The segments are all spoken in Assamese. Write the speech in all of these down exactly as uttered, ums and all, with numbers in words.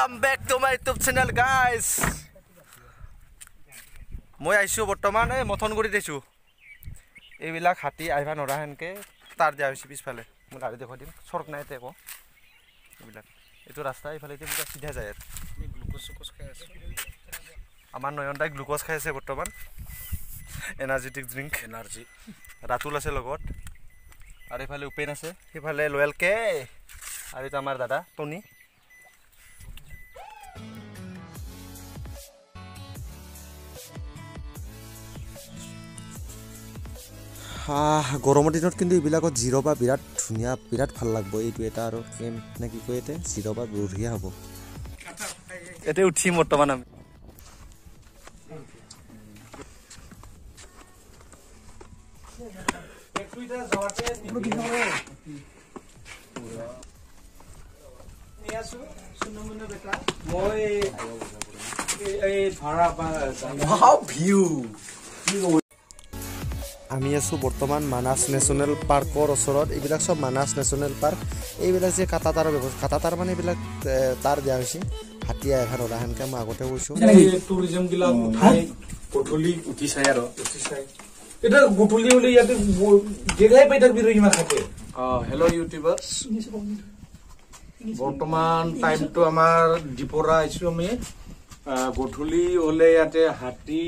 Welcome back to my YouTube channel, guys. মই আইছো বৰ্তমান এই মথনগুৰি দেছো এইবিলাক হাতী আইবা নৰা হেনকে তার দিয়া হৈছে পিছফালে মই গাড়ী দেখো দিম সৰক নাই তেকো এইবিলাক এটো ৰাস্তা ইফালে তে পুৰা সিধা যায় গ্লুকোজ কোজ খাই আছে আমাৰ নয়নদাই গ্লুকোজ খাই আছে বৰ্তমান এনাৰ্জেটিক ড্ৰিংক এনাৰ্জি ৰাতুল আছে লগত আৰু ইফালে উপেন আছে ইফালে লয়েল কে আৰু এটা আমাৰ দাদা টনি গৰমৰ দিনত কিন্তু এইবিলাকত জিৰবা বিৰাট ধুনীয়া বিৰাট ভাল লাগব এইটো এটা আৰু কেম নে কি কয় এতে জিৰবা বঢ়িয়া হ'ব এতে উঠি বৰ্তমান আমি একটুইটা যাওয়াতে পুরো কি হবে নিয়াসু সুনমনে বেটা মই এই ভাড়া বা ওয়াও ভিউ আমি আছো বৰ্তমান মানাস ন্যাশনাল পাৰ্কৰ ওচৰত এইবিলাক সব মানাস ন্যাশনাল পাৰ্ক এইবিলাক যে কাটা তাৰৰ ব্যৱস্থা কাটা তার মানে এইবিলাক তার দিয়া হৈছে হাতিয়া এখন ওৰাহানকে মই আগতে কৈছো এই টুৰিজম গিলা উঠাই গঠলি উঠি চাই আৰু উঠি চাই এটা গঠলি হলে ইয়াতে জেগাই পাই থাকবি ৰহিমা থাকে অ হেল্ল' ইউটিউবাৰ্স বৰ্তমান টাইমটো আমাৰ ডিপৰা আইছো আমি গঠলি হলে ইয়াতে হাতী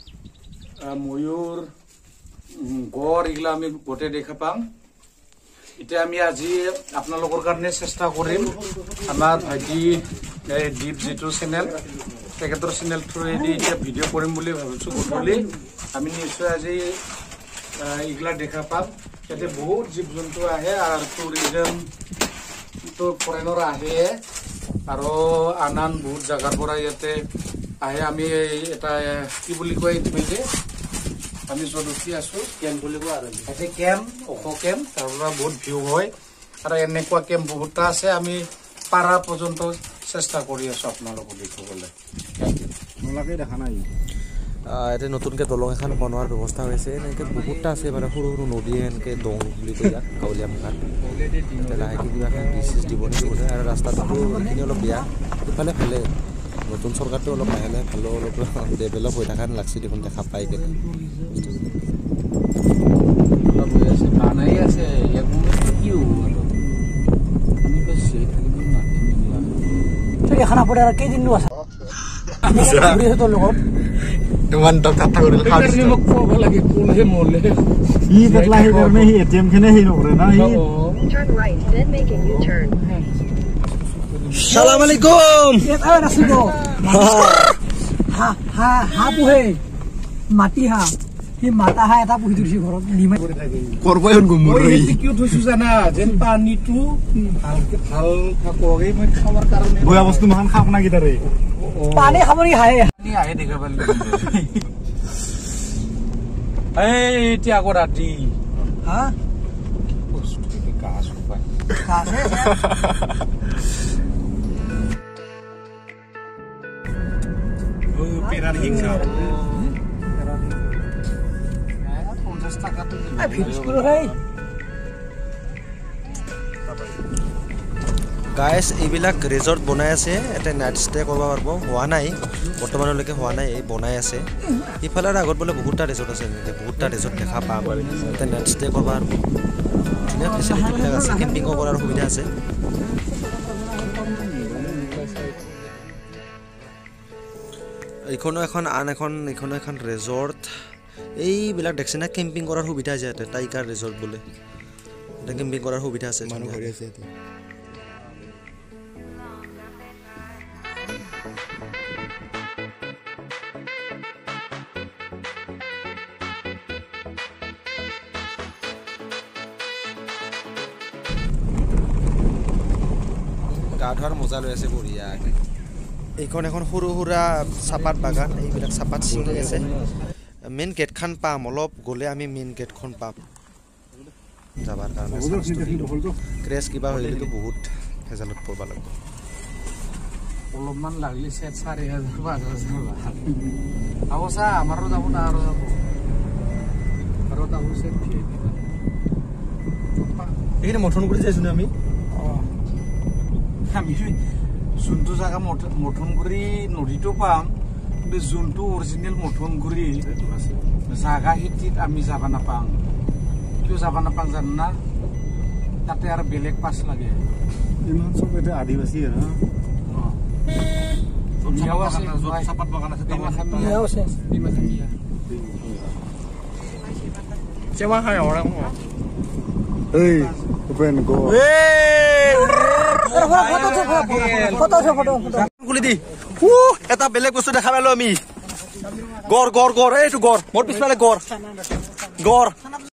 ময়ূৰ গড় এগুলা আমি গোটে দেখা পাম এটা আমি আজি আপোনালোকৰ কাৰণে চেষ্টা কৰিম আমাৰ ভাইটি দীপ জিটু চ্যানেল তেখেতৰ চ্যানেল থ্ৰুৱেদি এটা ভিডিঅ' কৰিম বুলি ভাবিছো গধূলি আমি নিশ্চয় আজি এগুলা দেখা পাম ইয়াতে বহুত জীৱ জন্তু আহে আৰু টুৰিজম তো ফৰেনৰ আহে আৰু আনান বহুত জাগাৰ পৰা ইয়াতে আহে আমি এটা কি বুলি কয় ইতিমধ্যে আমি যদুকি আছো কেম্প বুলিব আৰু এতে কেম্প ওখ কেম্প তাৰপৰা বহুত ভিউ হয় আৰু এনেকুৱা কেম্প বহুতটা আছে আমি পাৰা পৰ্যন্ত চেষ্টা কৰি আছো আপোনালোকক দেখুৱাবলৈ নলাকে দেখা নাই এতে নতুনকে দলং এখন বনোৱাৰ ব্যৱস্থা হৈছে এনেকে বহুতটা আছে মানে সৰু সৰু নদী এনেকে দং বুলি কয় ইয়াক কাউলীয়া মুখাত লাহেকে কিবা এখন ডিচিজ দিব নিদিবলে আৰু ৰাস্তাটো এইখিনি অলপ বেয়া ইফালে ভালে নতুন চৰকাৰটো অলপ লাহে লাহে ভালো অলপ ডেভেলপ হৈ থকা লাগছে দেখোন দেখা পাই কেনে অলপ হৈ আছে বানাই আছে একদম কি আমি বেছি থাকিব না তই খানা পড়ে আর কেই দিন নো আছে আমি ঘুরে তো লগত ইমান তো কথা কৰিল খালি মোক ক'ব লাগে কোনহে মলে ই বদলা হে কৰ হি এটিএম খেনে হি নকৰে না হি turn right then make a U-turn সালাম আলাইকুম এটা রাসিব হা হা হা পুহে মাটি হা হি মাতা হা এটা পুহি দিছি ঘৰত নিমাই কৰি থাকে কৰবই গুমুৰ মই কিউ থৈছো জানা যেন পানীটো ভালকে ভাল থাকোগে মই খাৱাৰ কাৰণে বয়া বস্তু মহান খাপ না গিটাৰে পানী খাবনি হাই পানী আহে দেখা পালি এই তি আগৰ ৰাতি হা বস্তু কি কাজ পায় কাছে ও পেৰাৰ হিংসা পঞ্চাশ টাকা তো আই ভিডিও করে ভাই গাইস এইবিলাক ৰিজৰ্ট বনাই আছে এটা নাইট ষ্টে কৰিব পাৰিব হোৱা নাই বৰ্তমানলৈকে হোৱা নাই এই বনাই আছে ইফালৰ আগত বোলে বহুতটা ৰিজৰ্ট আছে এনেকৈ বহুতটা ৰিজৰ্ট দেখা পাম এটা নাইট ষ্টে কৰিব পাৰিব ধুনীয়া ফেচিলিটি আছে কেম্পিঙো কৰাৰ সুবিধা আছে এইখনো এখন আন এখন এইখনো এখন ৰিজৰ্ট এইবিলাক দেখছে না কেম্পিং কৰাৰ সুবিধা আছে ইয়াতে টাইগাৰ ৰিজৰ্ট বোলে এটা কেম্পিং কৰাৰ সুবিধা আছে মানুহ ঘূৰি আছে ইয়াতে গা ধোৱাৰ মজা লৈ আছে বঢ়িয়াকে এইখন এখন সৰু সুৰা চাপাত বাগান এইবিলাক চাপাত ছিঙি আছে মেইন গেটখন পাম অলপ গ'লে আমি মেইন গেটখন পাম যাবাৰ কাৰণে ক্ৰেছ কিবা হ'লেতো বহুত ভেজালত পৰিব লাগিব অলপমান লাগলি সেট চাৰি হাজাৰ পাঁচ হাজাৰ আব চা আমাৰো যাব না আৰু যাব আৰু যাব সেট এইখিনি মঠন কৰি যাইছো আমি আমি যোনটো জায়গা মথনগুৰি নদীটো পাম কিন্তু যোনটো অৰিজিনেল মথনগুৰি জাগা খেতিত আমি যাব নাপাওঁ কিয় যাব নাপাওঁ জানো না তাতে আৰু বেলেগ পাছ লাগে ইমান চব এটা আদিবাসী আৰু চাপাত বাগান আছে চেৱা খাই অৰা এই ওপেন গো খুলি দি এটা বেলেগ বস্তু দেখা পালো আমি গড় গড় গড় এইটো গড় মোৰ পিছফালে গড় গড়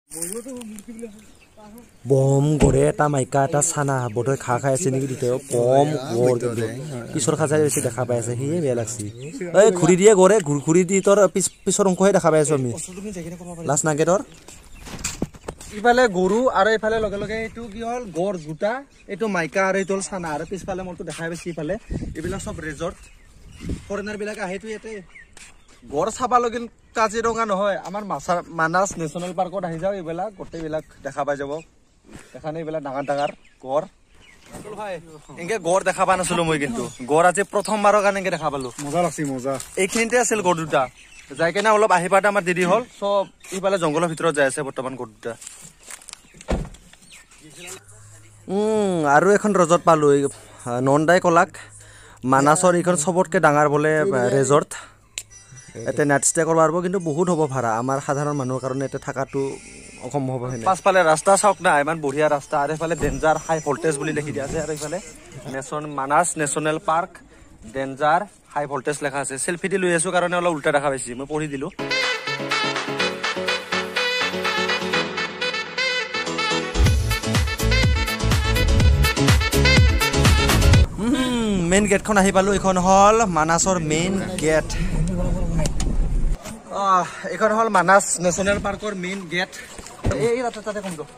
বম গড়ে এটা মাইকা এটা চানা বোধহয় খা খাই আছে নেকি দুটাই বম গড় কিন্তু পিছৰ খাজাই বেছি দেখা পাই আছে সিয়ে বেয়া লাগছি এই ঘূৰি দিয়ে গড়ে ঘূৰি দি তোৰ পিছ পিছৰ অংশহে দেখা পাই আছো আমি লাষ্ট নাগেটৰ ইফালে গৰু আৰু ইফালে লগে লগে এইটো কি হ'ল গড় দুটা এইটো মাইকা আৰু এইটো চানা আৰু পিছফালে মোৰটো দেখাই পাইছি ইফালে এইবিলাক চব ৰিজৰ্ট ফৰেনাৰ বিলাক আহেতো ইয়াতে গড় চাবা লগিন কাজিৰঙা নহয় আমাৰ মানাস নেশ্যনেল পাৰ্কত আহি যাওঁ এইবিলাক গোটেইবিলাক দেখা পাই যাব দেখা নাই এইবিলাক ডাঙৰ ডাঙৰ গড় এনেকে গড় দেখা পোৱা নাছিলো মই কিন্তু গড় আজি প্ৰথমবাৰৰ কাৰণে এনেকে দেখা পালো মজা লাগছি মজা এইখিনিতে আছিল গড় দুটা যাই কেনে অলপ আহি পাওঁতে আমাৰ দেৰি হ'ল চব ইফালে জংঘলৰ ভিতৰত যাই আছে বৰ্তমান গড় দুটা উম আৰু এখন ৰিজৰ্ট পালো নন্দাই কলাক মানাসৰ এইখন চবতকে ডাঙৰ বোলে ৰিজৰ্ট এতে নাইট ষ্টে কৰিব পাৰিব কিন্তু বহুত হ'ব ভাড়া আমাৰ সাধাৰণ মানুহৰ কাৰণে এতে থকাটো অসম্ভৱ হয় পাছফালে ৰাস্তা চাওক না ইমান বঢ়িয়া ৰাস্তা আৰু এইফালে ডেঞ্জাৰ হাই ভল্টেজ বুলি লিখি দিয়া আছে আৰু এইফালে nation Manas national park danger high voltage লেখা আছে সেলফি দি লৈ আছো কাৰণে অলপ উল্টা দেখা পাইছি মই পঢ়ি দিলো মেইন গেটখন আহি পালো এইখন হ'ল মানাসৰ মেইন গেট এইখন হ'ল মানাস নেশ্যনেল পাৰ্কৰ মেইন গেট এই তাতে তাতে কম তো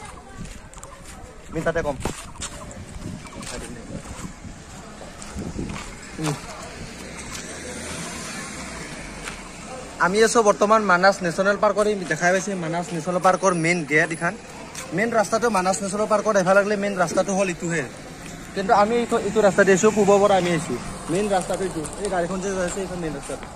তাতে কম আমি আছো বৰ্তমান মানাস নেশ্যনেল পাৰ্কৰ দেখাই পাইছে মানাস নেশ্যনেল পাৰ্কৰ মেইন গেট এইখন মেইন ৰাস্তাটো মানাস নেশ্যনেল পাৰ্কত আহিব লাগিলে মেইন ৰাস্তাটো হ'ল ইটোহে কিন্তু আমি এইটো এইটো ৰাস্তা দি আছো পূবৰ পৰা আমি আহিছো মেইন ৰাস্তাটো এইটো এই গাড়ীখন যে আছে এইখন মেইন ৰাস্তাটো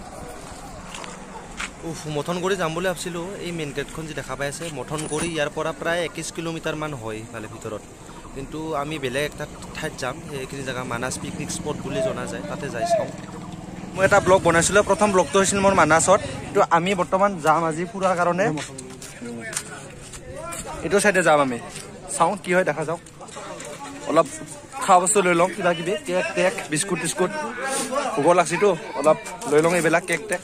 উফ মথনগুৰি যাম বুলি ভাবিছিলোঁ এই মেইন গেটখন যে দেখা পাই আছে মথনগুৰি ইয়াৰ পৰা প্ৰায় একৈছ কিলোমিটাৰমান হয় ইফালে ভিতৰত কিন্তু আমি বেলেগ এটা ঠাইত যাম সেইখিনি জেগা মানাস পিকনিক স্পট বুলি জনা যায় তাতে যাই চাওঁ মই এটা ব্লগ বনাইছিলোঁ প্ৰথম ব্লগটো হৈছিল মোৰ মানাসত তো আমি বৰ্তমান যাম আজি ফুৰাৰ কাৰণে এইটো চাইডে যাম আমি চাওঁ কি হয় দেখা যাওক অলপ খোৱা বস্তু লৈ লওঁ কিবা কিবি কেক টেক বিস্কুট টিস্কুট ভোক লাগছিতো অলপ লৈ লওঁ এইবিলাক কেক টেক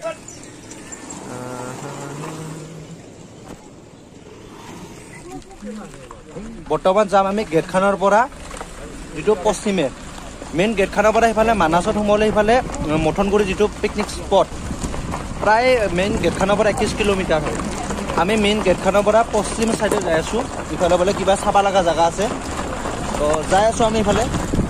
বৰ্তমান যাম আমি গেটখনৰ পৰা যিটো পশ্চিমে মেইন গেটখনৰ পৰা সিফালে মানাসত সোমালে সিফালে মথনগুৰি যিটো পিকনিক স্পট প্ৰায় মেইন গেটখনৰ পৰা একৈছ কিলোমিটাৰ হয় আমি মেইন গেটখনৰ পৰা পশ্চিম চাইডে যাই আছোঁ ইফালে বোলে কিবা চাব লগা জেগা আছে তো যাই আছোঁ আমি ইফালে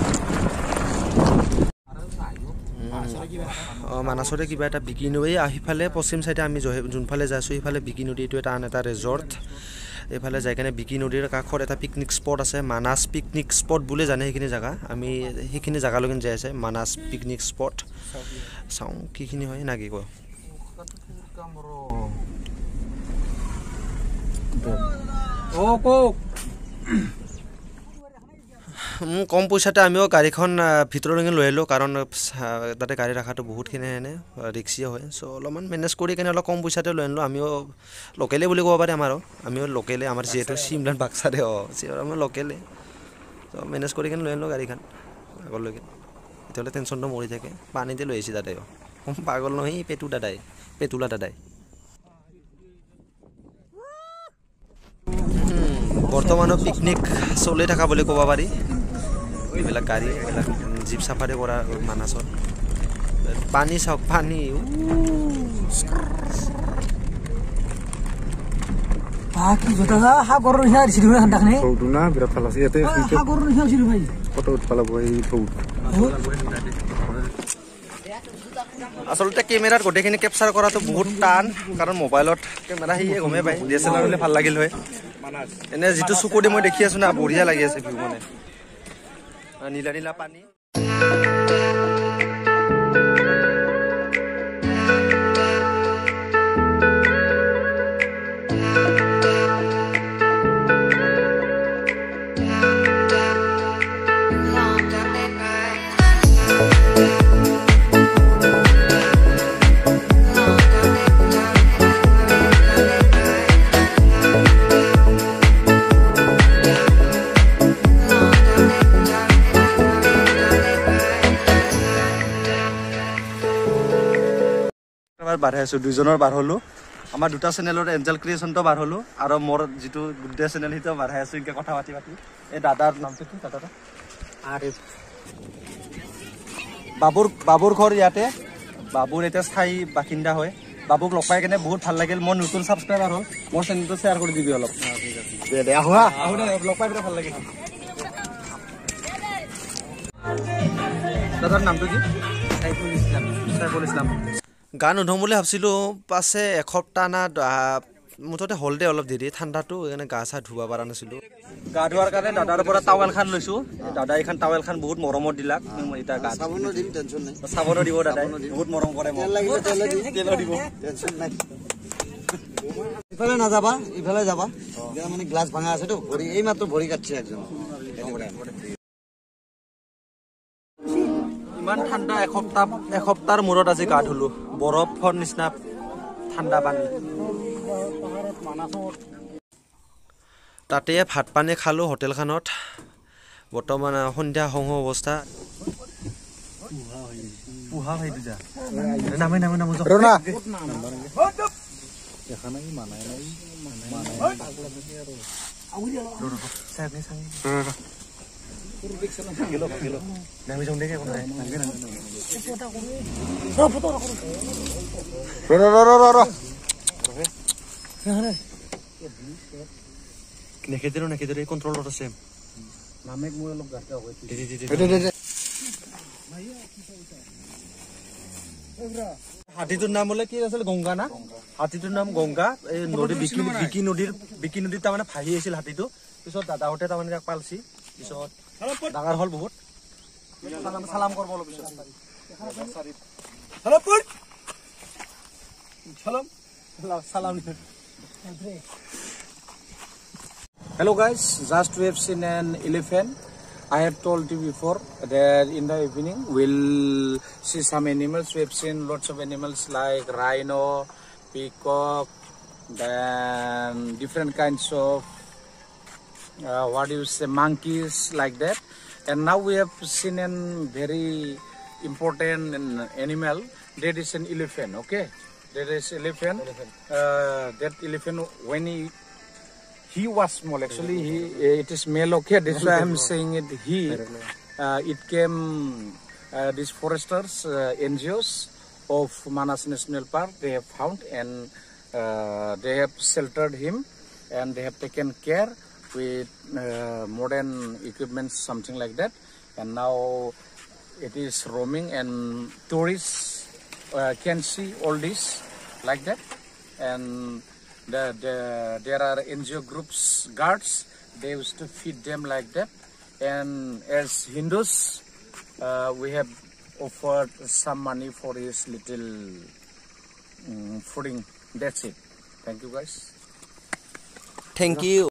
অঁ মানাসতে কিবা এটা বিকি নদী সিফালে পশ্চিম চাইডে আমি যোনফালে যাই আছোঁ সিফালে বিকি নদী এইটো এটা আন এটা ৰিজৰ্ট এইফালে যাই কেনে বিকি নদীৰ কাষত এটা পিকনিক স্পট আছে মানাস পিকনিক স্পট বুলি জানে সেইখিনি জেগা আমি সেইখিনি জেগালৈকে যাই আছে মানাস পিকনিক স্পট চাওঁ কিখিনি হয় না কি কয় কম পইচাতে আমিও গাড়ীখন ভিতৰলৈকে লৈ আহিলোঁ কাৰণ তাতে গাড়ী ৰখাটো বহুতখিনি এনে ৰিক্সিয়ে হয় চ' অলপমান মেনেজ কৰি কেনে অলপ কম পইচাতে লৈ আনিলোঁ আমিও লোকেলে বুলি ক'ব পাৰি আমাৰো আমিও লোকেলে আমাৰ যিহেতু চিমলান বাক্সাৰে অঁ আমি লোকেলে চ' মেনেজ কৰি কেনে লৈ আনিলোঁ গাড়ীখন আগলৈকে তেতিয়াহ'লে টেনশ্যনটো মৰি থাকে পানীতে লৈ আহিছে তাতে পাগল নহয় পেটু দাদাই পেটুলা দাদাই বৰ্তমানো পিকনিক চলি থকা বুলি ক'ব পাৰি এইবিলাক গাড়ী এইবিলাক জীপ চাফাৰী কৰা মানাসত পানী চাওক পানী সাগৰৰ নিচিনা দিছিলোঁ ঠাণ্ডাখিনি থৌটো না বিৰাট ভাল আছে ইয়াতে সাগৰৰ নিচিনা দিছিলোঁ ভাই ফটো উঠবা লাগব এই থৌত আচলতে কেমেৰাত গোটেইখিনি কেপচাৰ কৰাটো বহুত টান কাৰণ মোবাইলত কেমেৰা সিয়ে গমেই পায় ডি এছ এল আৰ হ'লে ভাল লাগিল হয় এনে যিটো চকু দি মই দেখি আছো না বঢ়িয়া লাগি আছে ভিউ মানে নীলা নীলা পানী বাঢ়াই আছোঁ দুইজনৰ বাঢ় হ'লোঁ আমাৰ দুটা চেনেলৰ এঞ্জেল ক্ৰিয়েশ্যনটো বাঢ় হ'লোঁ আৰু মোৰ যিটো গুড্ডে চেনেল সেইটো বাঢ়াই আছোঁ এনেকৈ কথা পাতি পাতি এই দাদাৰ নামটো কি দাদাৰ আৰিফ বাবুৰ বাবুৰ ঘৰ ইয়াতে বাবুৰ এতিয়া স্থায়ী বাসিন্দা হয় বাবুক লগ পাই কেনে বহুত ভাল লাগিল মই নতুন ছাবস্ক্ৰাইবাৰ হ'ল মোৰ চেনেলটো শ্বেয়াৰ কৰি দিবি অলপ দে দে আহো হা আহো দে লগ পাই বিৰাট ভাল লাগিল দাদাৰ নামটো কি সাইফুল ইছলাম সাইফুল ইছলাম গা নোধোঁ বুলি ভাবছিলোঁ পাছে এসপ্তাহ না মুঠতে হ'ল দে অলপ দেৰি ঠাণ্ডাটো সেইকাৰণে গা চা ধুব পৰা নাছিলোঁ গা ধোৱাৰ কাৰণে দাদাৰ পৰা টাৱেল খান লৈছোঁ দাদা এইখন টাৱেল খান বহুত মৰমত দিলাক এতিয়া গা চাবোনো দিম টেনশ্যন নাই চাবোনো দিব দাদাই বহুত মৰম কৰে তেলো দিব টেনশ্যন নাই ইফালে নাযাবা ইফালে যাবা মানে গ্লাছ ভাঙা আছেতো ভৰি এই মাত্ৰ ভৰি কাটছে একজন ইমান ঠাণ্ডা এসপ্তাহ এসপ্তাহৰ মূৰত আজি গা ধুলোঁ বৰফৰ নিচিনা ঠাণ্ডা পানী তাতে ভাত পানী খালোঁ হোটেলখনত বৰ্তমান সন্ধিয়া হওঁ হওঁ অৱস্থা পুহা ভাই দুজা নামে নামে নামে ৰণা দেখা নাই মানাই নাই মানাই চাগে চাগে গেলো গেলো নামি যাওঁ দেখে কোনো নাই ৰ ৰ ৰ ৰ ৰ নেখেদিৰো নেখেদিৰো এই কণ্ট্ৰলত আছে নামেক মই অলপ গাটা হয় হাতীটোৰ নাম বোলে কি আছিল গংগা না হাতীটোৰ নাম গংগা এই নদী বিকি বিকি নদীৰ বিকি নদীত তাৰমানে ভাহি আছিল হাতীটো পিছত দাদাহঁতে তাৰমানে তাক পালছি পিছত ডাঙৰ হ'ল বহুত সালাম সালাম কৰিব অলপ পিছত হেল্ল' পুট সালাম সালাম Hello guys, just we have seen an elephant. I have told you before that in the evening we'll see some animals. We have seen lots of animals like rhino, peacock, then different kinds of uh, what do you say, monkeys like that. And now we have seen a very important animal. That is an elephant. Okay, that is elephant. Uh, that elephant when he He was small. Actually, he it is male. Okay, that's why I'm saying it. He uh, it came uh, these foresters uh, N G Os of Manas National Park. They have found and uh, they have sheltered him and they have taken care with uh, modern equipment, something like that. And now it is roaming and tourists uh, can see all this like that and. The, the, there are N G O groups, guards, they used to feed them like that. And as Hindus, uh, we have offered some money for his little um, fooding. That's it. Thank you guys. Thank you.